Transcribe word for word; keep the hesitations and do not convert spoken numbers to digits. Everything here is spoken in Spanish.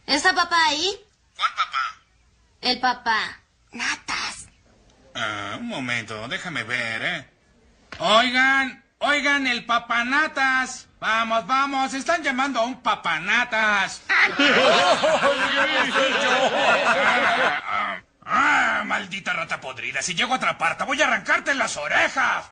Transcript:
¿Está papá ahí? ¿Cuál papá? El papá. Natas. Ah, un momento, déjame ver, ¿eh? Oigan, oigan, el papanatas. Vamos, vamos, están llamando a un papanatas. ah, ah, maldita rata podrida, si llego a atraparte voy a arrancarte las orejas.